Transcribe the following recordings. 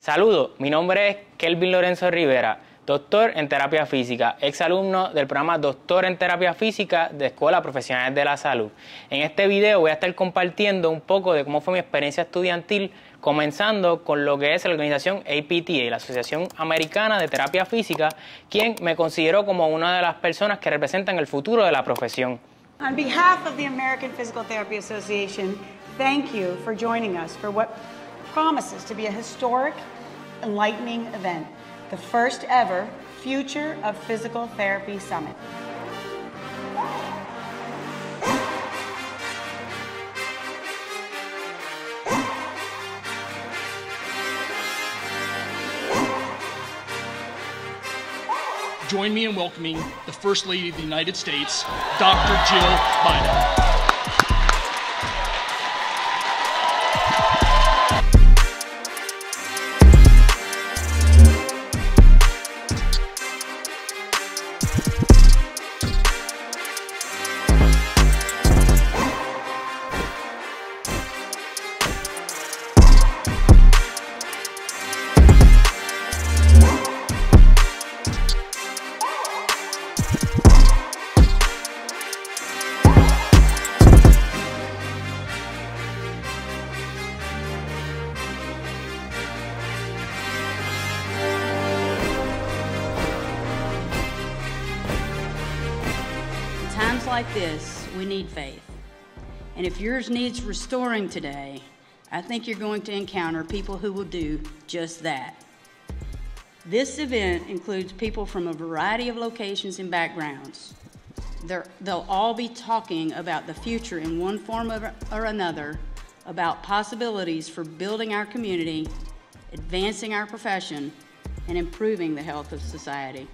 Saludos, mi nombre es Kelvin Lorenzo Rivera, doctor en terapia física, exalumno del programa Doctor en Terapia Física de Escuela Profesionales de la Salud. En este video voy a estar compartiendo un poco de cómo fue mi experiencia estudiantil, comenzando con lo que es la organización APTA, la Asociación Americana de Terapia Física, quien me consideró como una de las personas que representan el futuro de la profesión. On behalf of the American Physical Therapy Association, thank you for joining us for what promises to be a historic, enlightening event, the first ever Future of Physical Therapy Summit. Join me in welcoming the First Lady of the United States, Dr. Jill Biden. Times like this, we need faith. And if yours needs restoring today, I think you're going to encounter people who will do just that. This event includes people from a variety of locations and backgrounds. They'll all be talking about the future in one form or another, about possibilities for building our community, advancing our profession, and improving the health of society.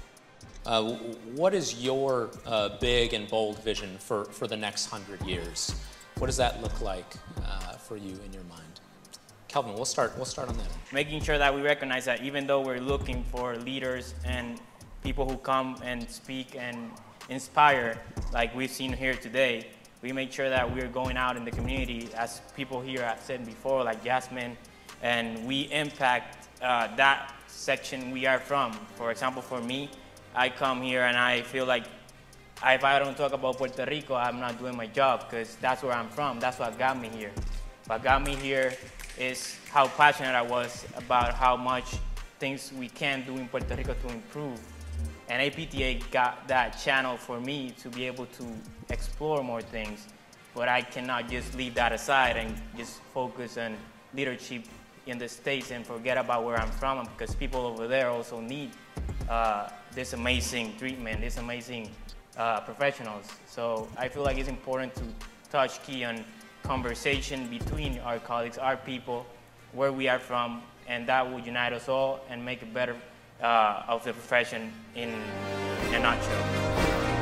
What is your big and bold vision for the next 100 years? What does that look like for you in your mind? Kelvin, we'll start on that. Making sure that we recognize that even though we're looking for leaders and people who come and speak and inspire, like we've seen here today, we make sure that we're going out in the community, as people here have said before, like Jasmine, and we impact that section we are from. For example, for me, I come here and I feel like if I don't talk about Puerto Rico, I'm not doing my job, because that's where I'm from. That's what got me here. What got me here is how passionate I was about how much things we can do in Puerto Rico to improve. And APTA got that channel for me to be able to explore more things. But I cannot just leave that aside and just focus on leadership in the States and forget about where I'm from, because people over there also need this amazing treatment, this amazing professionals. So I feel like it's important to touch key on conversation between our colleagues, our people, where we are from, and that will unite us all and make it better of the profession in a nutshell.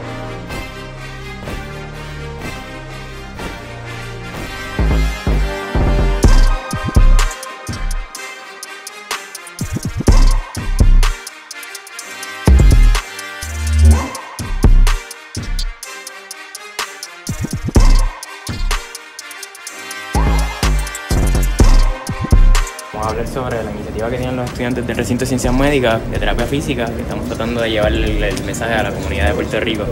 Vamos a hablar sobre la iniciativa que tienen los estudiantes del recinto de ciencias médicas, de terapia física, que estamos tratando de llevarle el mensaje a la comunidad de Puerto Rico.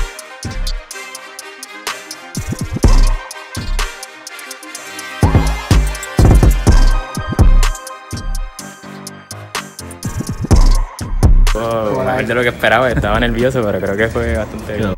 Mejor de lo que esperaba, estaba nervioso, pero creo que fue bastante bien.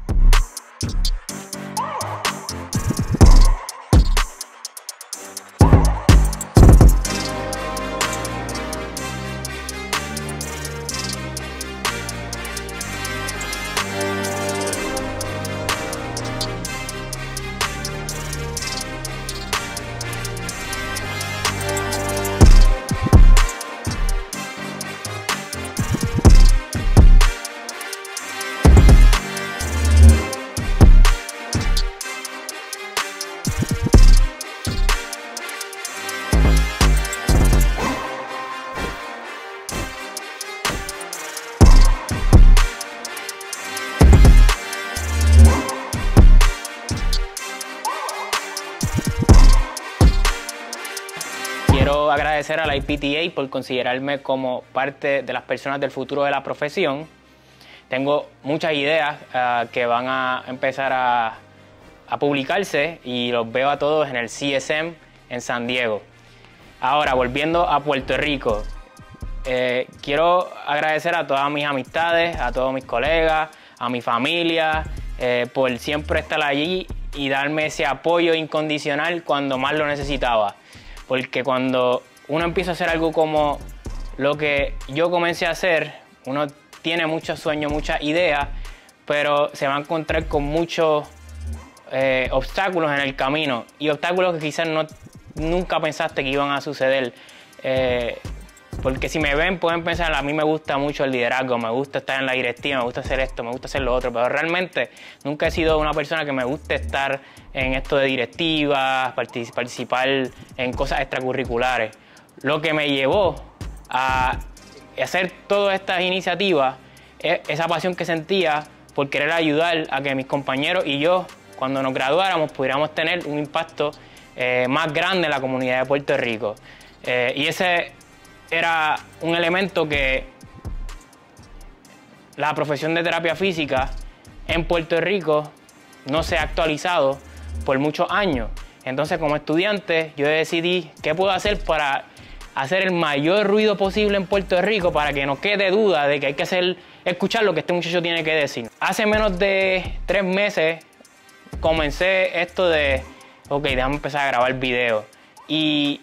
agradecer a la IPTA por considerarme como parte de las personas del futuro de la profesión. Tengo muchas ideas que van a empezar a publicarse y los veo a todos en el CSM en San Diego. Ahora, volviendo a Puerto Rico, quiero agradecer a todas mis amistades, a todos mis colegas, a mi familia, por siempre estar allí y darme ese apoyo incondicional cuando más lo necesitaba. Porque cuando uno empieza a hacer algo como lo que yo comencé a hacer, uno tiene muchos sueños, muchas ideas, pero se va a encontrar con muchos obstáculos en el camino y obstáculos que quizás nunca pensaste que iban a suceder. Porque si me ven pueden pensar, a mí me gusta mucho el liderazgo, me gusta estar en la directiva, me gusta hacer esto, me gusta hacer lo otro, pero realmente nunca he sido una persona que me guste estar en esto de directivas, participar en cosas extracurriculares. Lo que me llevó a hacer todas estas iniciativas es esa pasión que sentía por querer ayudar a que mis compañeros y yo, cuando nos graduáramos, pudiéramos tener un impacto más grande en la comunidad de Puerto Rico. Y ese era un elemento que la profesión de terapia física en Puerto Rico no se ha actualizado por muchos años. Entonces, como estudiante, yo decidí qué puedo hacer para hacer el mayor ruido posible en Puerto Rico para que no quede duda de que hay que escuchar lo que este muchacho tiene que decir. Hace menos de 3 meses comencé esto de, ok, déjame empezar a grabar videos. Y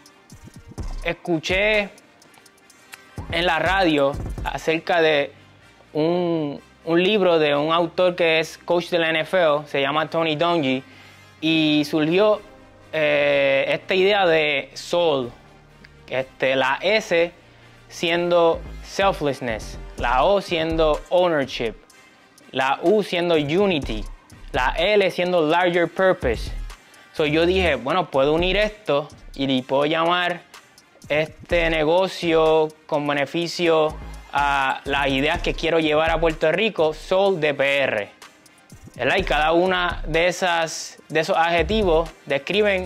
escuché en la radio acerca de un libro de un autor que es coach de la NFL, se llama Tony Dungy, y surgió esta idea de soul, la S siendo selflessness, la O siendo ownership, la U siendo unity, la L siendo larger purpose. So yo dije, bueno, puedo unir esto y puedo llamar este negocio con beneficio a las ideas que quiero llevar a Puerto Rico, Soul DPR. Y cada una de esos adjetivos describen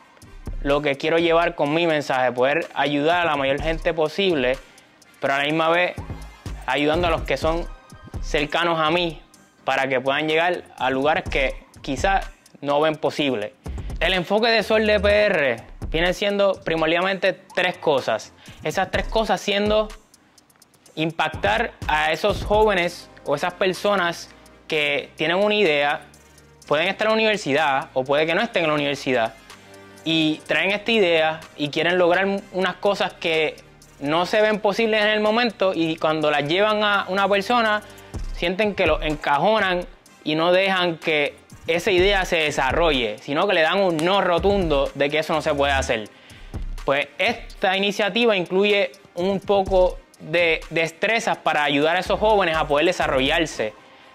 lo que quiero llevar con mi mensaje, poder ayudar a la mayor gente posible, pero a la misma vez ayudando a los que son cercanos a mí para que puedan llegar a lugares que quizás no ven posible. El enfoque de Soul DPR viene siendo primordialmente 3 cosas. Esas 3 cosas siendo impactar a esos jóvenes o esas personas que tienen una idea, pueden estar en la universidad o puede que no estén en la universidad, y traen esta idea y quieren lograr unas cosas que no se ven posibles en el momento, y cuando las llevan a una persona sienten que lo encajonan y no dejan que esa idea se desarrolle, sino que le dan un no rotundo de que eso no se puede hacer. Pues esta iniciativa incluye un poco de destrezas para ayudar a esos jóvenes a poder desarrollarse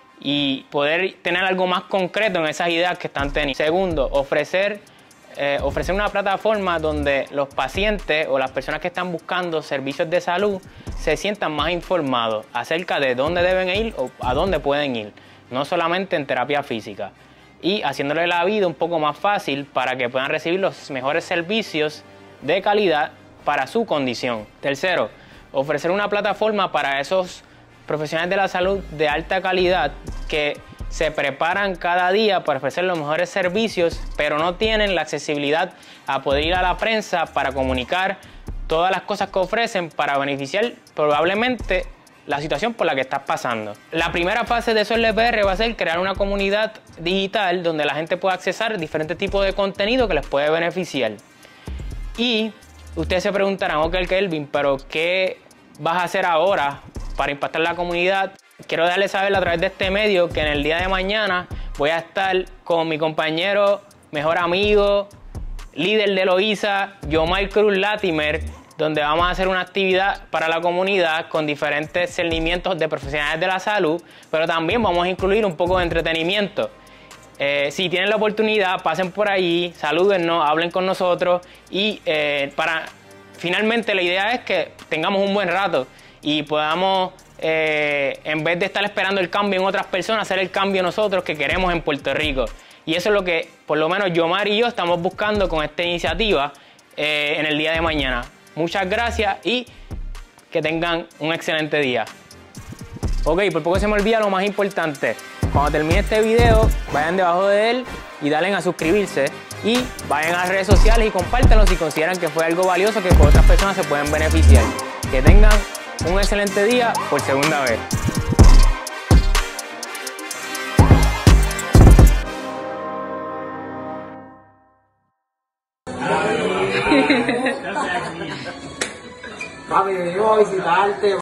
y poder tener algo más concreto en esas ideas que están teniendo. Segundo, ofrecer una plataforma donde los pacientes o las personas que están buscando servicios de salud se sientan más informados acerca de dónde deben ir o a dónde pueden ir, no solamente en terapia física, y haciéndole la vida un poco más fácil para que puedan recibir los mejores servicios de calidad para su condición. Tercero, ofrecer una plataforma para esos profesionales de la salud de alta calidad que se preparan cada día para ofrecer los mejores servicios, pero no tienen la accesibilidad a poder ir a la prensa para comunicar todas las cosas que ofrecen para beneficiar probablemente la situación por la que estás pasando. La primera fase de Soul DPR va a ser crear una comunidad digital donde la gente pueda accesar diferentes tipos de contenido que les puede beneficiar. Y ustedes se preguntarán, ok, Kelvin, pero ¿qué vas a hacer ahora para impactar la comunidad? Quiero darles saber a través de este medio que en el día de mañana voy a estar con mi compañero, mejor amigo, líder de Loíza, Yomar Cruz Latimer, donde vamos a hacer una actividad para la comunidad con diferentes cernimientos de profesionales de la salud, pero también vamos a incluir un poco de entretenimiento. Si tienen la oportunidad, pasen por allí, salúdennos, hablen con nosotros y finalmente la idea es que tengamos un buen rato y podamos, en vez de estar esperando el cambio en otras personas, hacer el cambio nosotros que queremos en Puerto Rico. Y eso es lo que por lo menos Yomar y yo estamos buscando con esta iniciativa en el día de mañana. Muchas gracias y que tengan un excelente día. Ok, por poco se me olvida lo más importante. Cuando termine este video, vayan debajo de él y dale a suscribirse. Y vayan a las redes sociales y compártanlo si consideran que fue algo valioso que otras personas se pueden beneficiar. Que tengan un excelente día por segunda vez. Papi, venimos a visitarte.